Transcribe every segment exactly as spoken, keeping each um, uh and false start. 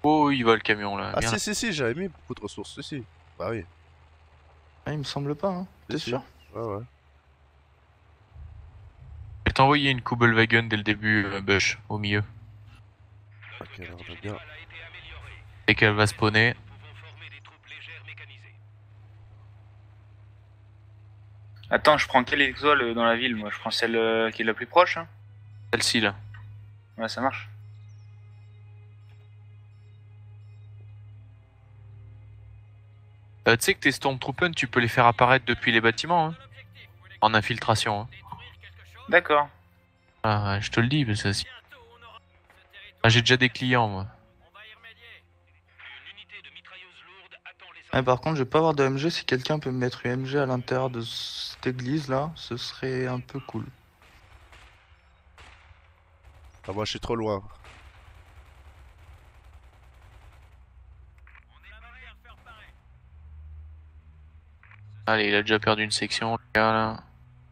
Oh, il va le camion là. Ah Viens si là. si si, j'avais mis beaucoup de ressources, si si. Bah oui. Ah, il me semble pas, hein. T'es Si, si. sûr? Ouais ouais. Je vais t'envoyer une Kubelwagen dès le début, euh, Bush, au milieu. Ok, alors on a bien. Dès qu'elle va spawner. Attends, je prends quelle étoile dans la ville, moi? Je prends celle euh, qui est la plus proche, hein. Celle-ci là. Ouais, ça marche. Euh, tu sais que tes Stormtroopers, tu peux les faire apparaître depuis les bâtiments, hein. En infiltration, hein. D'accord. Ah, ouais, je te le dis, parce que si- ah, j'ai déjà des clients, moi. Ah, par contre, je vais pas avoir de M G. Si quelqu'un peut me mettre une M G à l'intérieur de cette église là, ce serait un peu cool. Ah moi je suis trop loin. Allez, il a déjà perdu une section, le gars, là.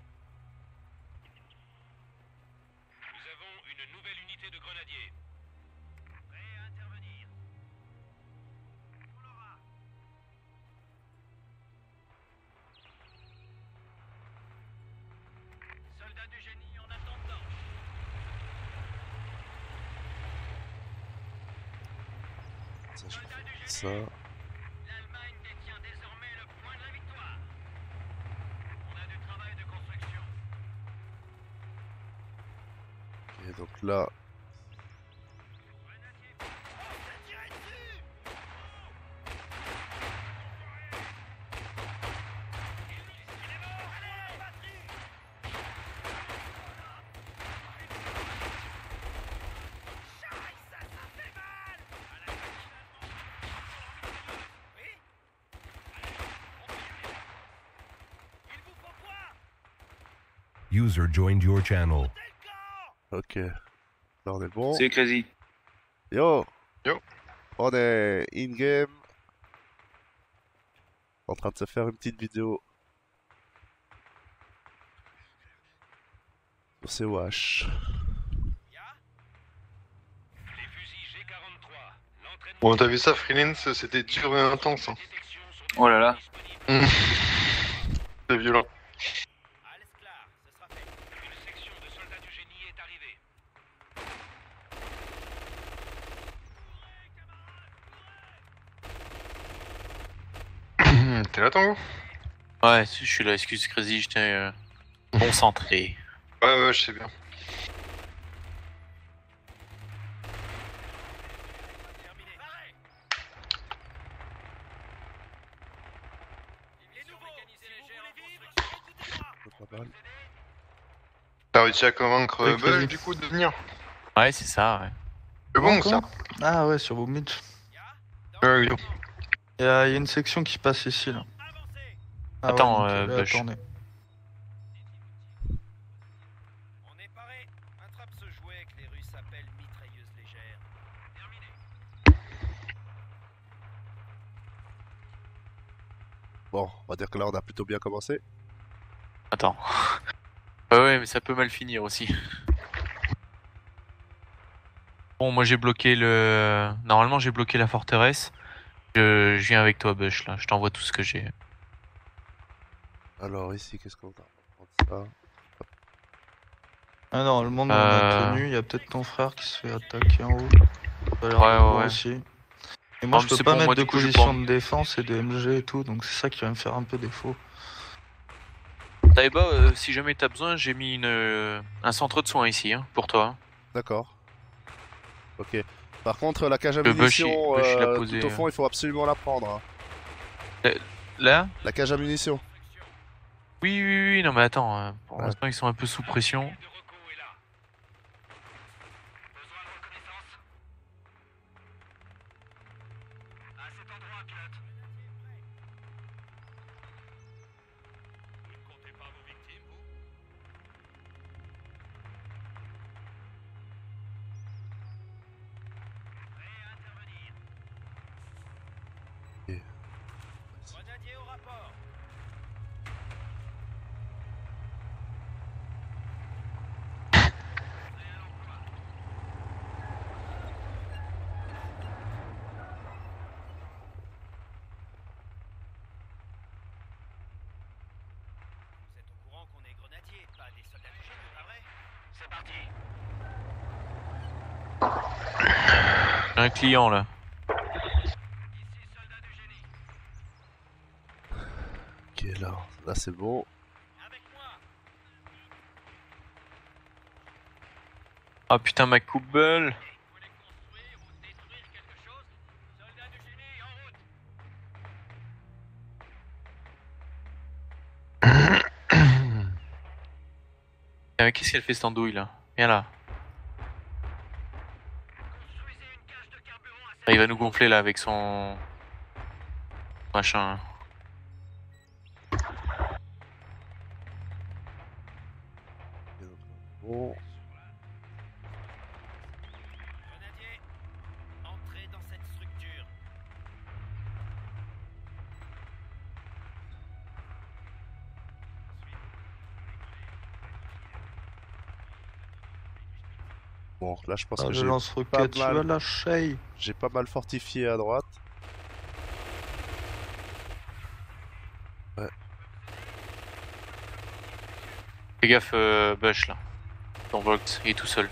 Ça, je fais ça. Ok, donc là. User joined your channel. Ok. Là on est bon. C'est Crazy. Yo. Yo. On est in-game. En train de se faire une petite vidéo. Sur C O H. Bon, t'as vu ça, Freelance, c'était dur et intense. Hein. Oh là là. C'est violent. T'es là, Tango? Ouais, si, je suis là, excuse Crazy, j'étais euh, concentré. Ouais, ouais, je sais bien. Pas mal. T'as réussi à convaincre Oui, euh, Bush, Crazy. du coup, de venir? Ouais, c'est ça, ouais. C'est bon, ça? Encore Ah ouais, sur Boomit. Ouais, oui. Il y, a il y a une section qui passe ici là. Ah Attends, ouais, euh, nickel, elle a Bush. tourné. Bon, on va dire que là on a plutôt bien commencé. Attends. Ouais, ouais, mais ça peut mal finir aussi. Bon, moi j'ai bloqué le... Normalement j'ai bloqué la forteresse. Je, je viens avec toi, Bush, là. Je t'envoie tout ce que j'ai. Alors ici, qu'est-ce qu'on a? On va prendre ça. Ah non, le monde on a Euh. tenu, il y a peut-être ton frère qui se fait attaquer en haut. Ça a l'air Ouais, de voir ouais, ouais. aussi. Et moi Non, je mais peux c'est pas bon, mettre moi, de du coup, je position prends- de défense et de M G et tout, donc c'est ça qui va me faire un peu défaut. Taïba, euh, si jamais t'as besoin, j'ai mis une, euh, un centre de soins ici, hein, pour toi. D'accord. Ok. Par contre, la cage à Le Bush, il- munitions, Bush, il a euh, posé, tout au fond, il faut absolument la prendre. hein. Là? La cage à munitions. Oui, oui, oui, non, mais attends. euh, Pour Ouais. l'instant, ils sont un peu sous pression. J'ai un client là. Ok, là, là c'est bon. Ah putain, ma couple. Euh, Qu'est-ce qu'elle fait cette andouille là? Viens là. Ah, il va nous gonfler là avec son machin. Bon. Bon, là je pense Ah, que le j'ai lance-roquette, tu pas mal. vas lâcher. j'ai pas mal fortifié à droite. Fais gaffe, euh, Bush là. Ton Vox, il est tout seul.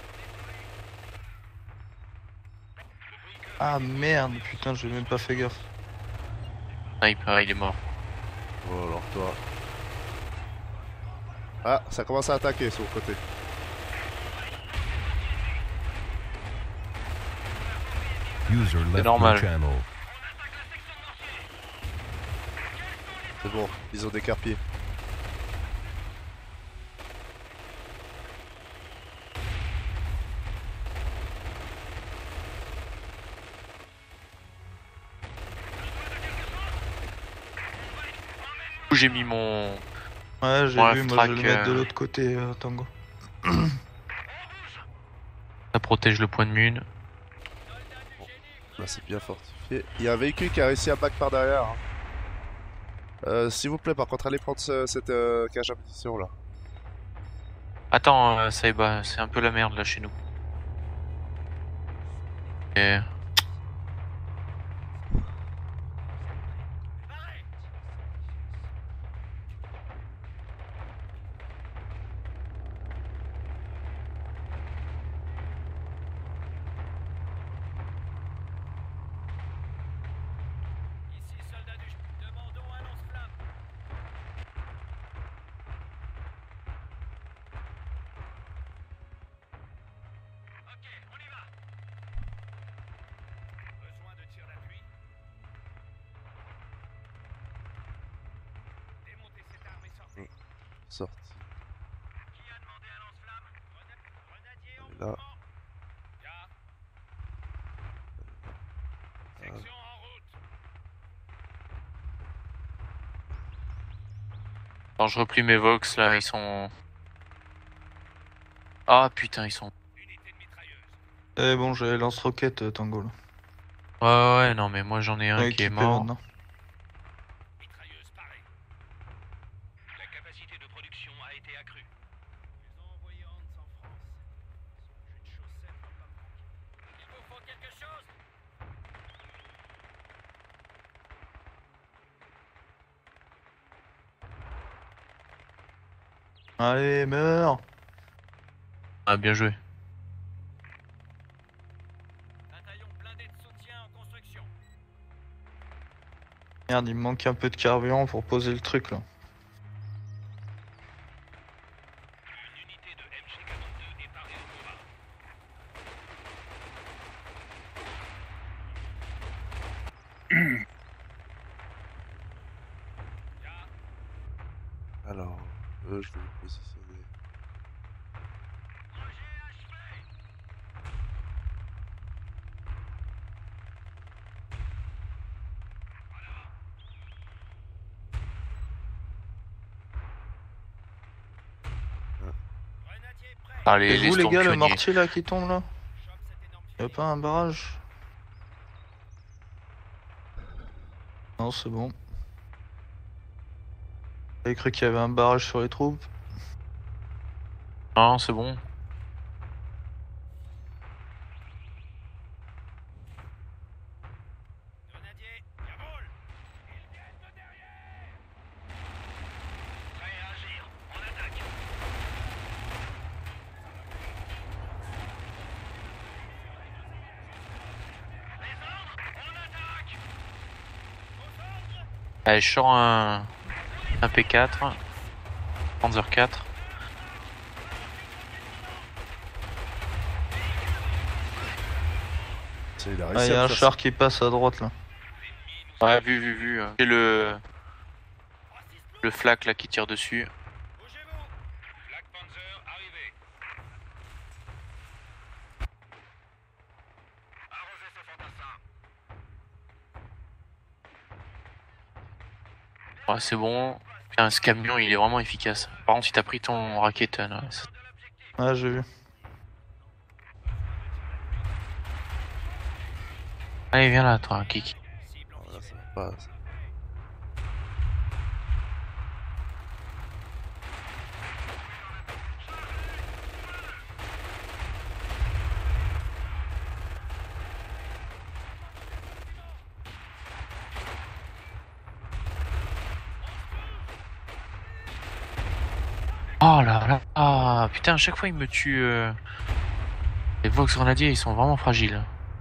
Ah merde, putain, j'ai même pas fait gaffe. Ah, il, ah, il est mort. Oh, alors toi. Ah, ça commence à attaquer sur le côté. User left your normal. channel. C'est bon, ils ont décarpié. J'ai mis mon. Ouais, j'ai Ouais, vu, moi track, je vais le mettre de euh, l'autre côté, euh, Tango. Ça protège le point de mine. Là c'est bien fortifié. Il y a un véhicule qui a réussi à back par derrière. Hein. Euh, S'il vous plaît, par contre, allez prendre ce- cette euh, cage à munitions là. Attends, euh, ça y est, bah, c'est un peu la merde là chez nous. Et... Sorti. Et là. Ah. Quand je replie mes Vox là, ils sont. Ah putain, ils sont. Eh bon, j'ai lance-roquette, euh, Tango là. Ouais, ouais, non, mais moi j'en ai un Ouais, qui est équipé mort. maintenant. Allez, meurs! Ah, bien joué. Merde, il me manque un peu de carburant pour poser le truc là. Alors, eux, je vais les positionner. Ah, les, Et les vous les gars, le Storm pionniers. mortier là qui tombe là? Y'a pas un barrage? Non, c'est bon. J'avais cru qu'il y avait un barrage sur les troupes. Non, c'est bon. Allez, je sors un, un P quatre, Panzer quatre. C'est- Il a Ah, réussi il y a à un faire char qui passe à droite là. Ouais, vu, vu, vu. J'ai le. Le flak là qui tire dessus. Ouais, c'est bon. Putain, ce camion il est vraiment efficace. Par contre, si t'as pris ton Raketen. Ouais, ça- Ouais, j'ai vu. Allez, viens là, toi, Kiki. ça. Voilà, ça passe. Oh là là. Ah, putain, à chaque fois il me tue. euh, Les Vox Grenadiers, ils sont vraiment fragiles.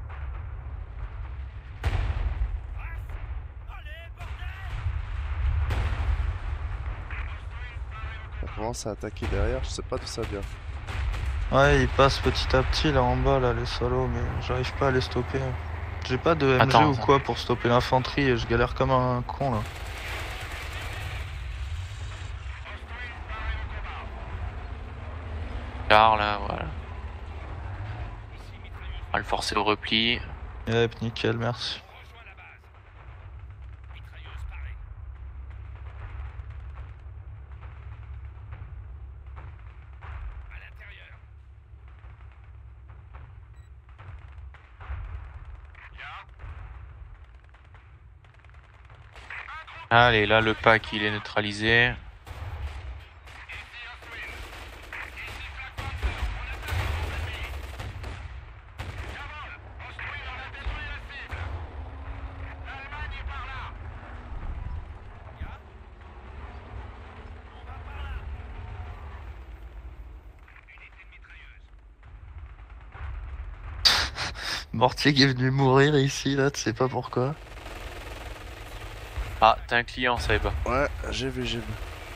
On commence à attaquer derrière, je sais pas d'où ça vient. Ouais, ils passent petit à petit là en bas là, les solos, mais j'arrive pas à les stopper. J'ai pas de M G Attends, ou ça. quoi pour stopper l'infanterie et je galère comme un con là. Car là, voilà. On va le forcer au repli. Yep, nickel, merci. Allez, là, le pack il est neutralisé. Mortier qui est venu mourir ici là, tu sais pas pourquoi. Ah, t'as un client, ça y va. Ouais, j'ai vu, j'ai vu.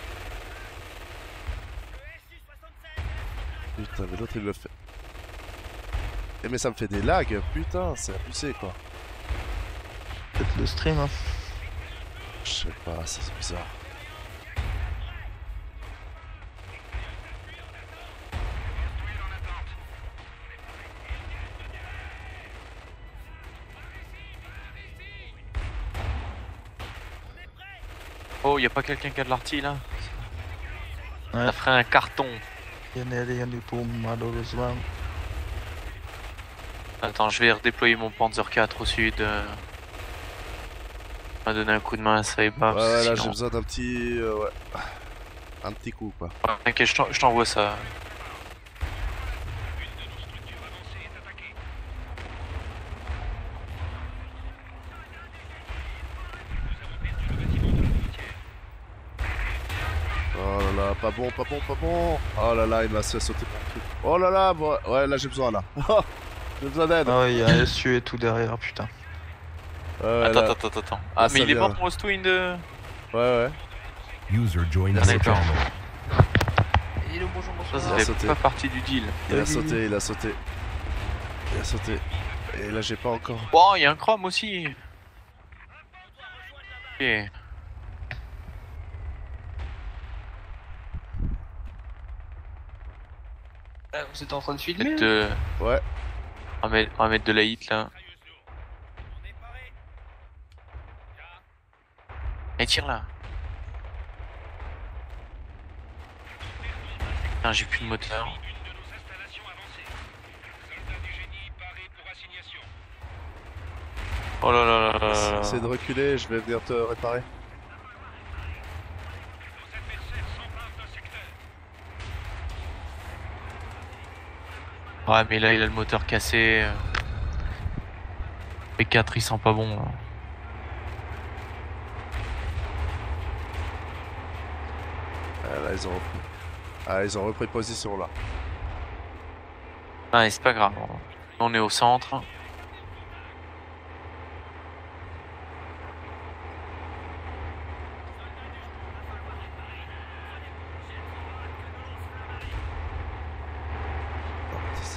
Putain, mais l'autre il le fait. Eh, mais ça me fait des lags, putain, c'est abusé quoi. Peut-être le stream hein. Je sais pas, c'est bizarre. Oh, y a pas quelqu'un qui a de l'artillerie là? Ouais. Ça ferait un carton. Y'en a rien du tout malheureusement. Attends, je vais redéployer mon Panzer quatre au sud. Euh... On va donner un coup de main à ça et pas. Ouais, ouais, là j'ai sinon... besoin d'un petit. euh, ouais. Un petit coup quoi. Ouais, T'inquiète, je t'en- je t'envoie ça. Oh là là, pas bon, pas bon, pas bon. Oh là là, il m'a fait sauter mon truc. Oh là là, bon, ouais, là j'ai besoin là. J'ai besoin d'aide. Ah ouais, il y a un S U et tout derrière, putain. Ouais, ouais, Attends, là. attends, attends, attends. Ah, Ah, ça mais il est vient, mort là. ton Ostwind de... Ouais, ouais. User joined Ah, your d'accord. channel. Ça, ça Il a fait sauté. pas partie du deal. Il a sauté, il a sauté. Il a sauté. Et là j'ai pas encore. Oh, il y a un chrome aussi. Ok. Vous êtes en train de filmer Peut-être, euh, Ouais. on, va mettre, on va mettre de la hit là. Et tire là. Putain, j'ai plus de moteur. Oh là là là là là. Essaye de reculer, je vais venir te réparer. Ouais, mais là il a le moteur cassé. P quatre il sent pas bon. Là. Ah, là ils ont repris. Ah, ils ont repris position là. Ah, c'est pas grave. On est au centre.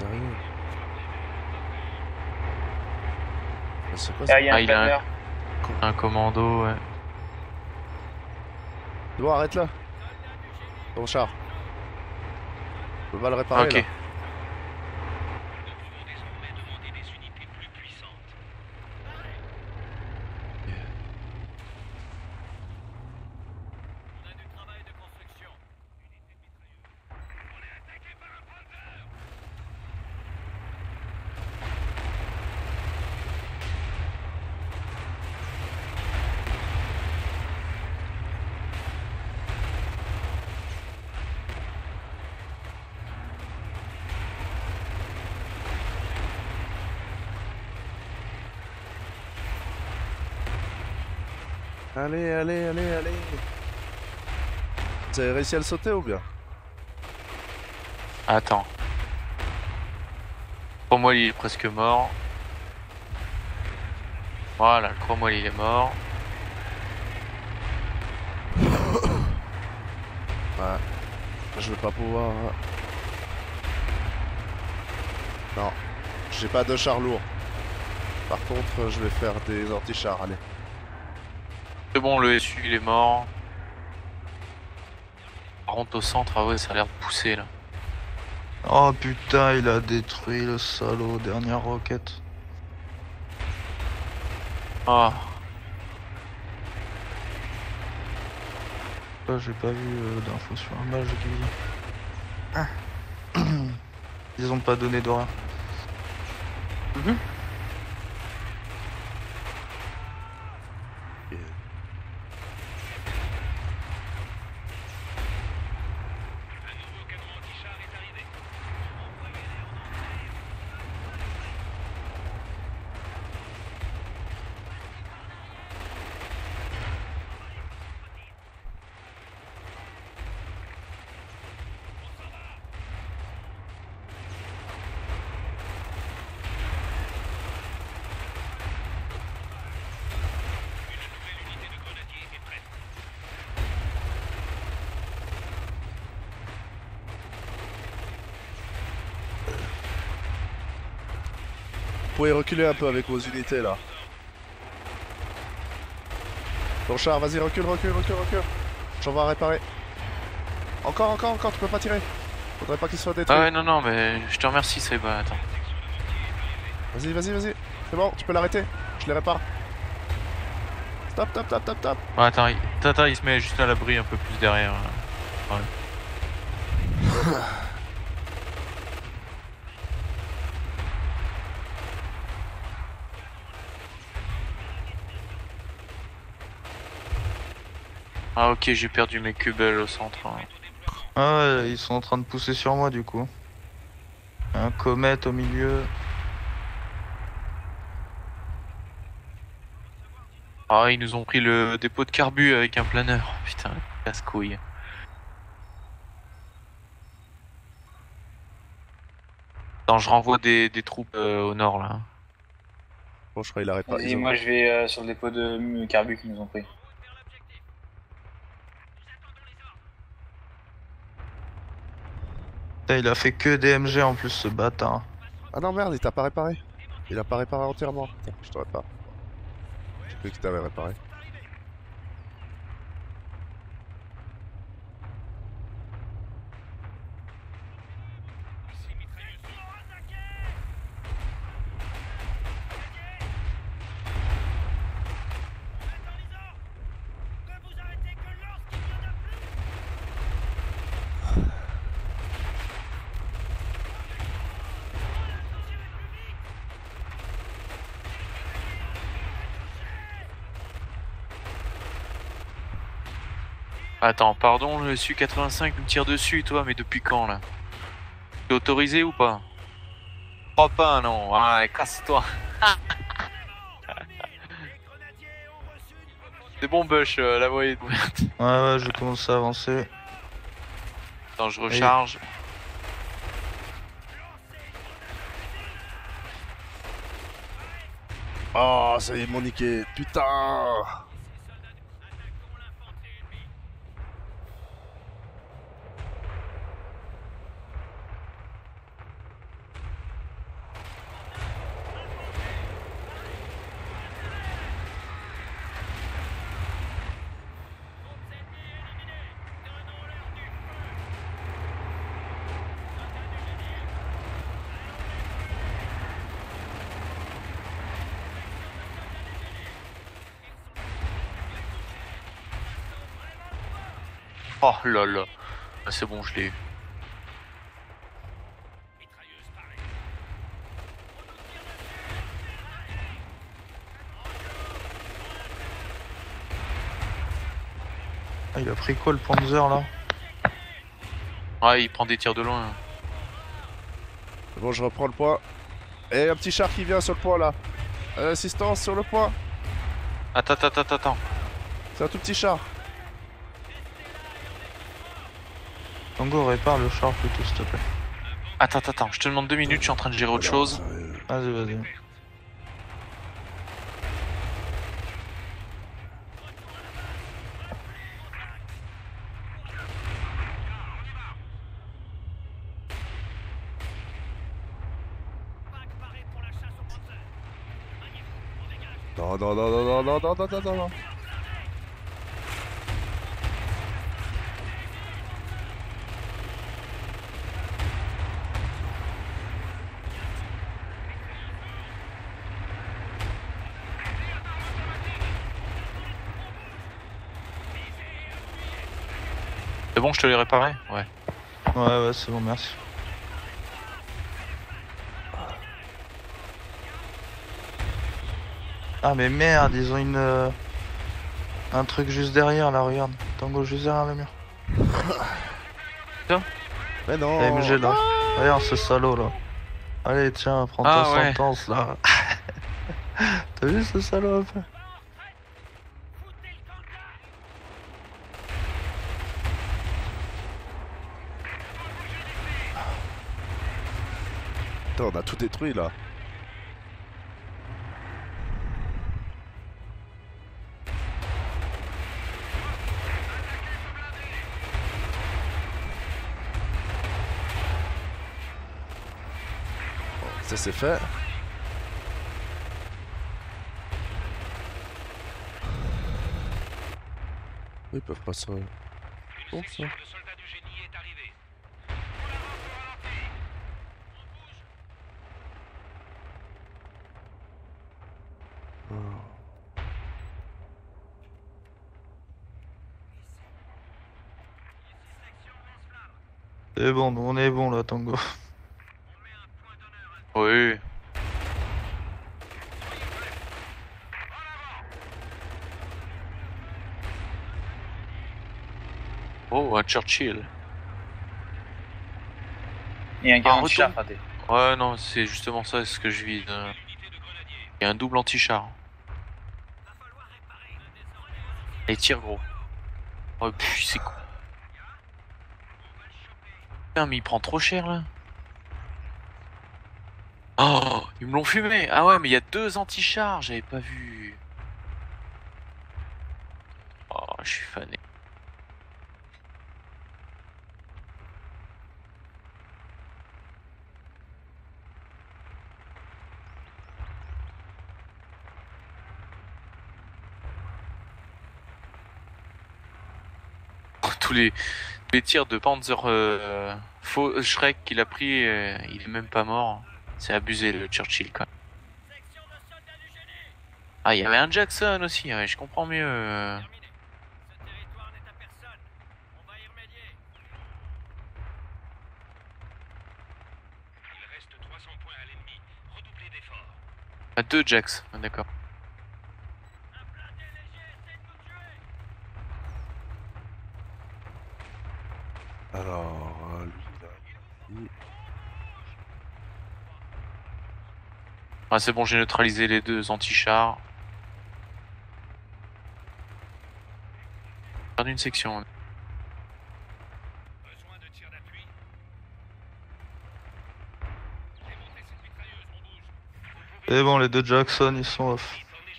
Sérieux? Mais c'est quoi Ah, ça? il y a Ah, un il a un- planeur. Un commando, ouais. Bon, arrête là. Ton char. On va le réparer Ok. là. Allez, allez, allez, allez. Vous avez réussi à le sauter ou bien? Attends. Pour moi, il est presque mort. Voilà, le Cromwell il est mort. Ouais. Je vais pas pouvoir. Non. J'ai pas de char lourd. Par contre, je vais faire des anti-chars, allez. C'est bon, le S U il est mort. Par contre, au centre, ah ouais, ça a l'air de pousser là. Oh putain, il a détruit le salaud, dernière roquette. Ah, Là, j'ai pas vu euh, d'infos sur un match qui Ah. Ils ont pas donné d'horaire. Vous pouvez reculer un peu avec vos unités là. Ton char, vas-y, recule, recule, recule, recule. J'en vais réparer. Encore, encore, encore, tu peux pas tirer. Faudrait pas qu'il soit détruit. ah ouais, non, non, mais je te remercie, c'est bon, attends. Vas-y, vas-y, vas-y. C'est bon, tu peux l'arrêter. Je les répare. Stop, stop, stop, stop, stop. Ah, attends, il... Tata il se met juste à l'abri un peu plus derrière. Ouais. Ah ok, j'ai perdu mes cubes au centre. hein. Ah ouais, ils sont en train de pousser sur moi du coup. Un comète au milieu. Ah, ils nous ont pris le dépôt de carbu avec un planeur. Putain, casse-couille. Attends, je renvoie des, des troupes euh, au nord là. Bon, je crois qu'il arrête pas. Vas-y, Ils ont- moi je vais euh, sur le dépôt de carbu qu'ils nous ont pris. Putain, il a fait que des M G en plus ce bâtard. Ah non, merde, il t'a pas réparé. Il a pas réparé entièrement. Putain, je te répare. J'ai cru qu'il t'avait réparé. Attends, pardon, le S U quatre-vingt-cinq me tire dessus, toi, mais depuis quand là? T'es autorisé ou pas? Crois pas, non. Ah, casse-toi. C'est bon, Bush, euh, la voie est ouverte. Ouais, ouais, je commence à avancer. Attends, je recharge. Oh, ça y est, ils m'ont niqué. Putain. Oh là là. Ah, c'est bon, je l'ai eu. Ah, il a pris quoi le Panzer là? Ouais, il prend des tirs de loin. Bon, je reprends le point. Et un petit char qui vient sur le point là. Assistance sur le point. Attends, attends, attends, attends. C'est un tout petit char. Tango, répare le char plutôt, s'il te plaît. Attends, attends, attends. Je te demande deux minutes, je suis en train de gérer autre chose. Vas-y, vas-y. Non, non, non, non, non, non, non, non, non, non, non. C'est bon, je te l'ai réparé? Ouais. Ouais, ouais, c'est bon, merci. Ah mais merde, ils ont une... euh, un truc juste derrière là, regarde. Tango juste derrière le mur. Mais non. La M G là. Regarde ce salaud là. Allez tiens, prends Ah, ta ouais. sentence là. T'as vu ce salaud un peu? Putain, on a tout détruit là. Bon, ça c'est fait. Ils peuvent pas se... Bon, ça. C'est bon, on est bon là, Tango. Oui. Oh, un Churchill. Il y a un Un gars retour. char raté. Ouais, non, c'est justement ça, c'est ce que je vise. Il y a un double anti-char. Et tire gros. Oh, pff, c'est con. Putain, mais il prend trop cher là. Oh, ils me l'ont fumé. Ah ouais, mais il y a deux anti-chars, j'avais pas vu. Oh, je suis fané. Tous les, les tirs de Panzer euh, faux Shrek qu'il a pris, euh, il est même pas mort. C'est abusé le Churchill quand même. Ah, il y avait un Jackson aussi, ouais, je comprends mieux. Ah, deux Jacks, ah, d'accord. Alors, euh, lui, là. Ah, c'est bon, j'ai neutralisé les deux anti-chars. J'ai perdu une section. C'est bon, les deux Jackson ils sont off.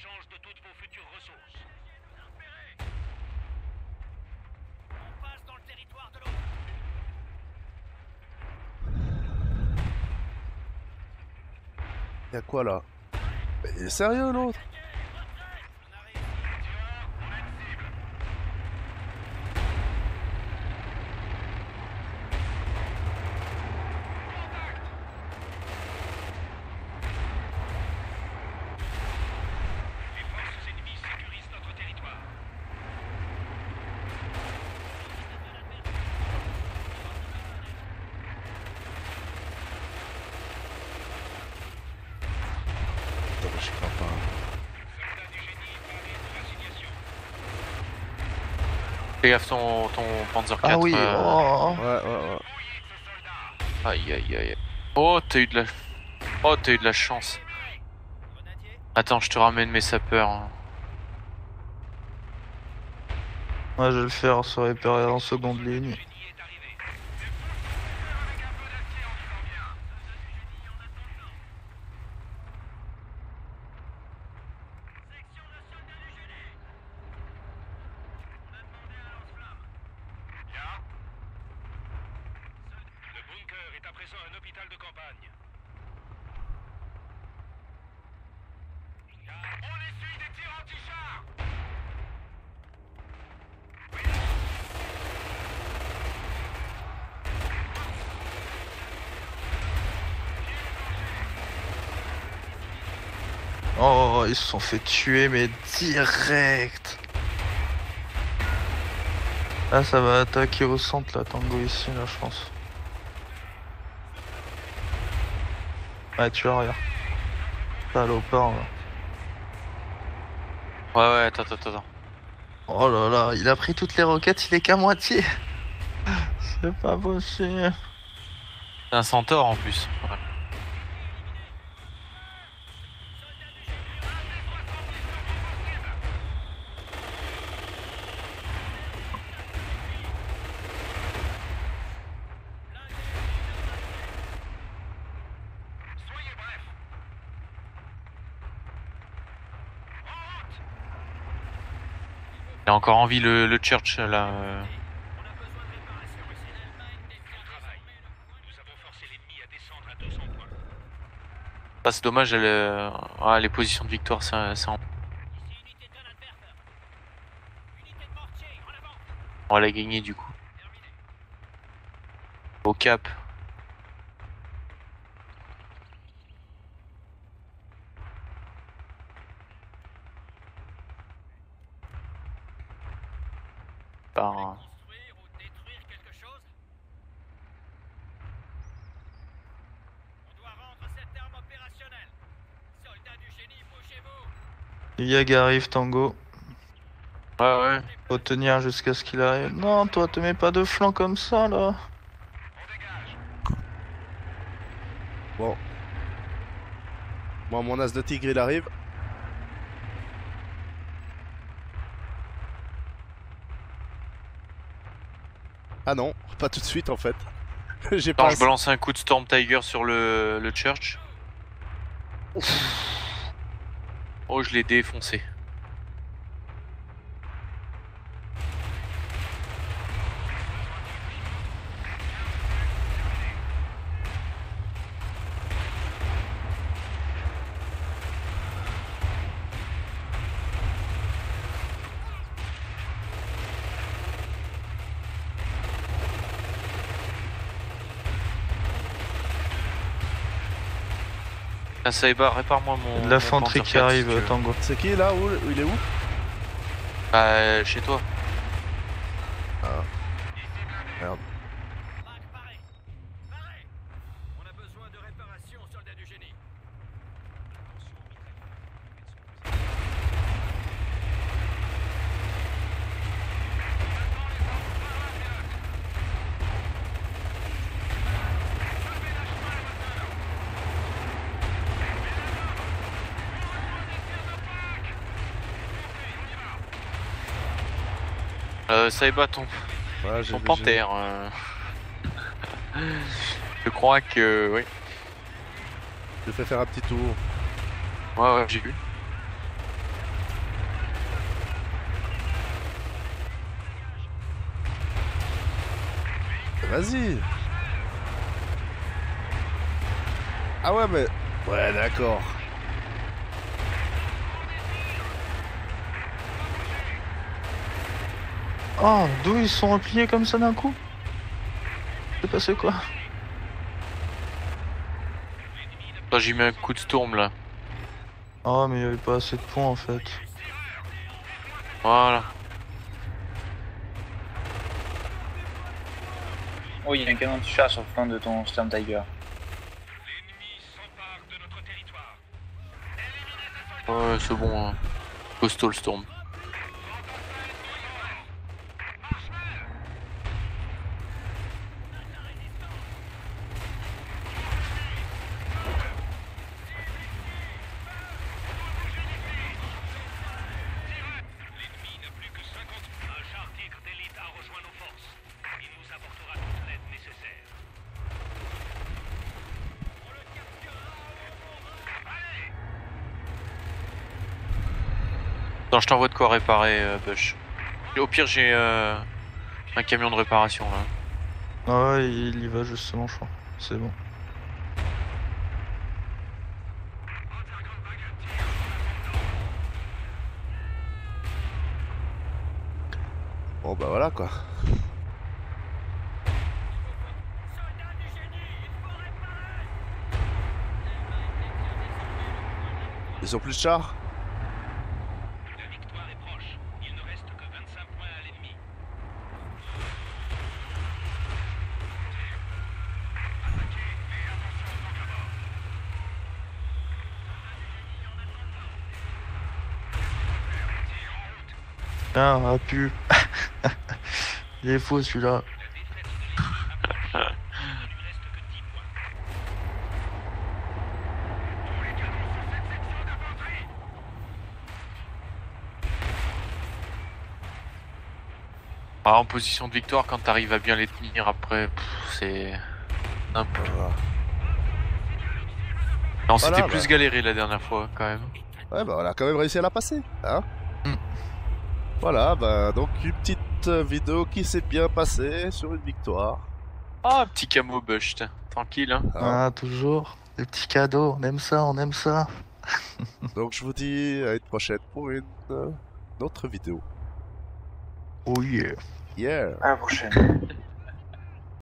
Y'a quoi là? Mais il est sérieux l'autre? je crois pas. Fais gaffe ton, ton Panzer quatre. Ah oui, euh, oh. Ouais, ouais, ouais. Aïe aïe aïe. Oh, t'as eu de la. Oh, t'as eu de la chance. Attends, je te ramène mes sapeurs. hein. Ouais, je vais le faire, se repérer en seconde ligne. Oh, ils se sont fait tuer, mais direct. Là, ça va attaquer au centre, là, Tango, ici, là, je pense. Ouais, tu vois, regarde. Salopard, là. Ouais, ouais, attends, attends, attends. Oh là là, il a pris toutes les roquettes, il est qu'à moitié. C'est pas possible. C'est un centaure en plus. Ouais. Il a encore envie le, le Church là. euh. Ah, c'est dommage, elle, euh, ah, les positions de victoire, c'est c'est en... On va la gagner du coup. Au cap. Par... Yag arrive, Tango. Ouais, ouais. Faut tenir jusqu'à ce qu'il arrive. Non, toi, te mets pas de flanc comme ça, là. Bon. Bon, mon as de tigre, il arrive. Ah non, pas tout de suite en fait. J'ai Attends, pas. je balance un coup de Storm Tiger sur le, le Church. Oh, je l'ai défoncé. Ah, Saïba, répare-moi mon. L'infanterie mon Panzer qui quatre, arrive, si tu veux. Tango. C'est qui là? Où? Il est où? Bah, chez toi. Merde. Euh, Saïba, ton, Ouais, j'ai ton vu, j'ai panthère. euh. Je crois que. Oui. vu. Je fais faire un petit tour. Ouais, ouais, j'ai vu. Vas-y. Ah ouais, mais. Ouais, d'accord. Oh, d'où ils sont repliés comme ça d'un coup? C'est passé quoi? Attends, j'ai mis un coup de Storm là. Oh, mais il y avait pas assez de points en fait. Voilà. Oh, il y a un canon de chat sur le flanc de ton Storm Tiger. Ouais, c'est bon. Hein. Coastal Storm. Non, je t'envoie de quoi réparer, euh, Bush. Au pire, j'ai euh, un camion de réparation là. Ah ouais, il y va justement, je crois. C'est bon. Bon bah voilà quoi. Ils ont plus de chars? Ah, ah pu. Il est faux celui-là. Ah, en position de victoire, quand t'arrives à bien les tenir après, pff, c'est... n'importe quoi. Non, Voilà, c'était bah. plus galéré la dernière fois, quand même. Ouais bah on a quand même réussi à la passer, hein. Mm. Voilà, bah donc une petite euh, vidéo qui s'est bien passée sur une victoire. Ah, petit camo Bush, tiens. Tranquille, hein. hein. Ah, toujours. Des petits cadeaux. On aime ça, on aime ça. Donc je vous dis à une prochaine pour une, euh, une autre vidéo. Oh yeah. Yeah. À la prochaine.